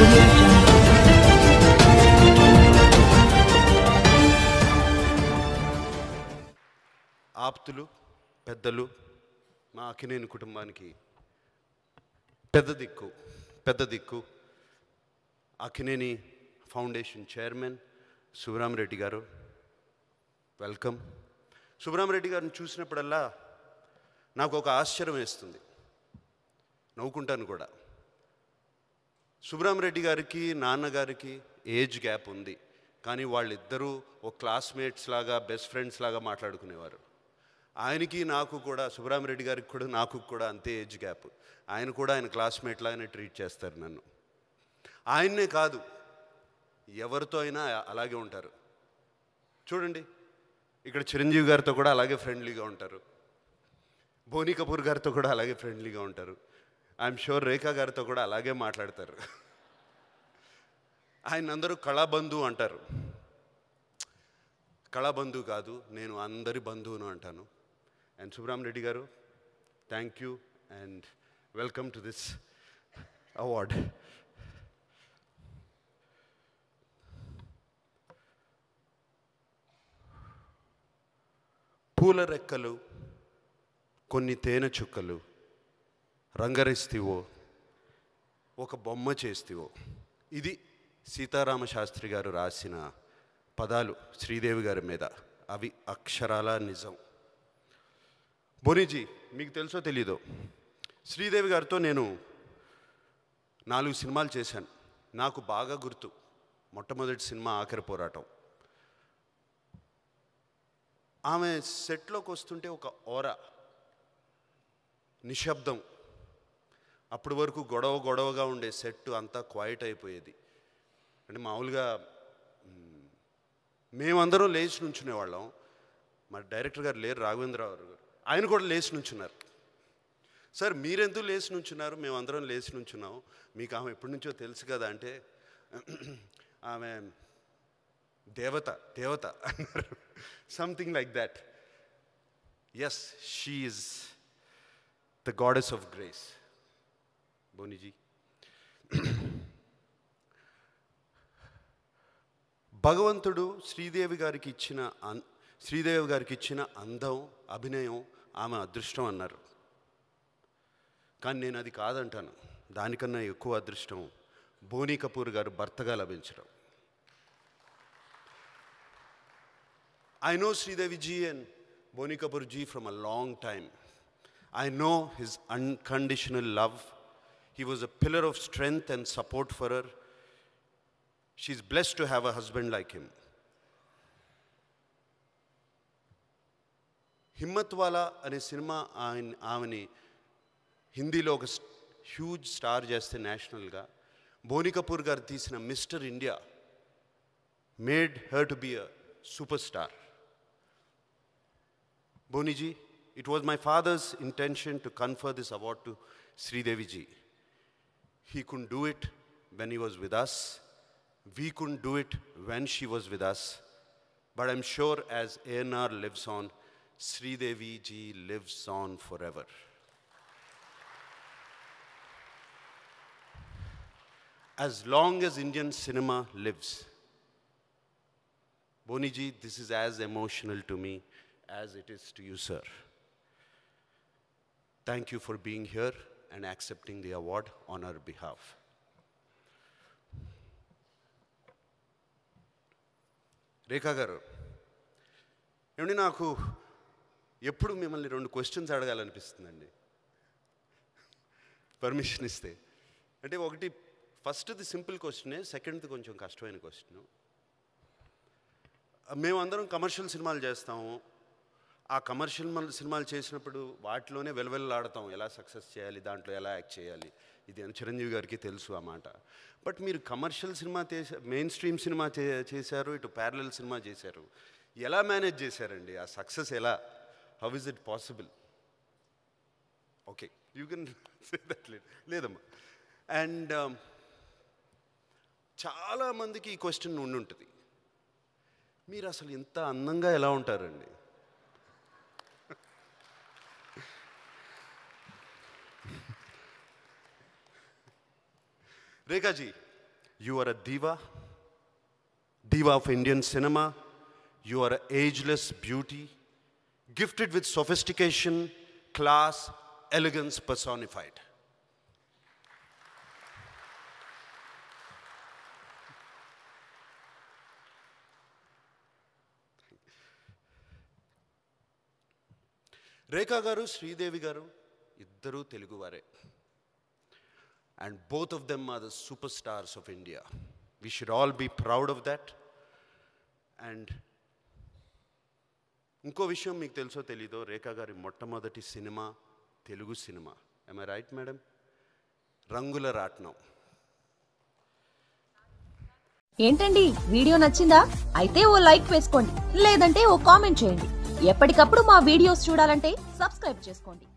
audio jungle. ఆప్తులు పెద్దలు మా అక్కినేని కుటుంబానికి పెద్ద దిక్కు అక్కినేని ఫౌండేషన్ చైర్మన్ సుబ్రహ్మరెడ్డి గారు, వెల్కమ్. సుబ్రహ్మరెడ్డి గారిని చూసినప్పుడల్లా నాకు ఒక ఆశ్చర్యం వేస్తుంది, నవ్వుకుంటాను కూడా. సుబ్రహ్మరెడ్డి గారికి నాన్నగారికి ఏజ్ గ్యాప్ ఉంది, కానీ వాళ్ళిద్దరూ ఒక క్లాస్మేట్స్ లాగా బెస్ట్ ఫ్రెండ్స్ లాగా మాట్లాడుకునేవారు. ఆయనకి నాకు కూడా, సుబ్రహ్మరెడ్డి గారికి కూడా నాకు కూడా అంతే ఏజ్ గ్యాప్. ఆయన కూడా ఆయన క్లాస్మేట్ లాగానే ట్రీట్ చేస్తారు నన్ను. ఆయన్నే కాదు, ఎవరితో అయినా అలాగే ఉంటారు. చూడండి, ఇక్కడ చిరంజీవి గారితో కూడా అలాగే ఫ్రెండ్లీగా ఉంటారు, బోనీ కపూర్ గారితో కూడా అలాగే ఫ్రెండ్లీగా ఉంటారు. ఐఎమ్ షూర్ రేఖా గారితో కూడా అలాగే మాట్లాడతారు. ఆయన అందరూ కళాబంధు అంటారు. కళాబంధు కాదు, నేను అందరి బంధువును అంటాను. అండ్ సుబ్రహ్మరెడ్డి గారు, thank you and welcome to this award. పూల రెక్కలు కొన్ని తేనె చుక్కలు రంగరిస్తివో ఒక బొమ్మ చేస్తివో, ఇది సీతారామ శాస్త్రి గారు రాసిన పదాలు శ్రీదేవి గారి మీద. అవి అక్షరాల నిజం. బోనీజీ, మీకు తెలుసో తెలీదో, శ్రీదేవి గారితో నేను 4 సినిమాలు చేశాను. నాకు బాగా గుర్తు, మొట్టమొదటి సినిమా ఆఖరి పోరాటం. ఆమె సెట్లోకి వస్తుంటే ఒక ఓరా, నిశ్శబ్దం. అప్పటి వరకు గొడవగా ఉండే సెట్ అంతా క్వైట్ అయిపోయేది. అంటే మామూలుగా మేమందరం లేచి నుంచునేవాళ్ళం. మరి డైరెక్టర్ గారు లేరు, రాఘవేంద్రరావు గారు, ఆయన కూడా లేచి నుంచున్నారు. సార్ మీరెందుకు లేచి నుంచున్నారు? మేమందరం లేచి నుంచున్నాం, మీకు ఆమె ఎప్పటి నుంచో తెలుసు కదా అంటే, ఆమె దేవత అన్నారు, something like that. Yes, she is the goddess of grace. బోనీజీ, భగవంతుడు శ్రీదేవి గారికి ఇచ్చిన అందం, అభినయం ఆమె అదృష్టం అన్నారు. కానీ నేను అది కాదంటాను. దానికన్నా ఎక్కువ అదృష్టం బోనీ కపూర్ గారు భర్తగా లభించడం. I know Sridevi ji and Boni Kapoor ji from a long time. I know his unconditional love. He was a pillar of strength and support for her. She's blessed to have a husband like him. హిమ్మత్వాలా అనే cinema ఆమెని హిందీలో ఒక huge star చేస్తే నేషనల్గా, బోనీ కపూర్ గారు తీసిన Mister India made her to be a super star. Boniji, it was my father's intention to confer this award to Sridevi ji. He couldn't do it when he was with us. We couldn't do it when she was with us. But I'm sure as ANR lives on, Sridevi ji lives on forever. As long as Indian cinema lives, Boniji, this is as emotional to me as it is to you, sir. Thank you for being here and accepting the award on our behalf. Rekha గారు, ఏమండి, నాకు ఎప్పుడు మిమ్మల్ని 2 questions అడగాలనిపిస్తుందండి, permission ఇస్తే. అంటే ఒకటి, ఫస్ట్ది simple క్వశ్చనే, సెకండ్ది కొంచెం కష్టమైన క్వశ్చను. మేమందరం కమర్షియల్ సినిమాలు చేస్తాము. ఆ కమర్షియల్ సినిమాలు చేసినప్పుడు వాటిలోనే వెలవెల్లాడతాం, ఎలా సక్సెస్ చేయాలి, దాంట్లో ఎలా యాక్ట్ చేయాలి, ఇది అని చిరంజీవి గారికి తెలుసు ఆ మాట. బట్ మీరు commercial cinema main stream cinema చేశారు, ఇటు ప్యారలల్ సినిమా చేశారు. ఎలా మేనేజ్ చేశారండి ఆ సక్సెస్? ఎలా, how is it possible? Okay, you can say that. లేదమ్మా. అండ్ చాలామందికి ఈ క్వశ్చన్ ఉండుంటుంది, మీరు అసలు ఇంత అందంగా ఎలా ఉంటారండి? రేఖాజీ, You are a diva of Indian cinema. You are an ageless beauty, gifted with sophistication, class, elegance personified. రేఖా గారు, శ్రీదేవి గారు ఇద్దరూ తెలుగువారే. And both of them are the superstars of India. We should all be proud of that. And ఇంకో విషయం మీకు తెలుసో తెలీదో, రేఖా గారి మొట్టమొదటి cinema Telugu cinema. Am I right, madam? Rangula Ratnam. ఏంటండి, వీడియో నచ్చిందా? అయితే ఓ లైక్ వేసుకోండి, లేదంటే ఓ కామెంట్ చేయండి. ఎప్పటికప్పుడు మా వీడియోస్ చూడాలంటే సబ్స్క్రైబ్ చేసుకోండి.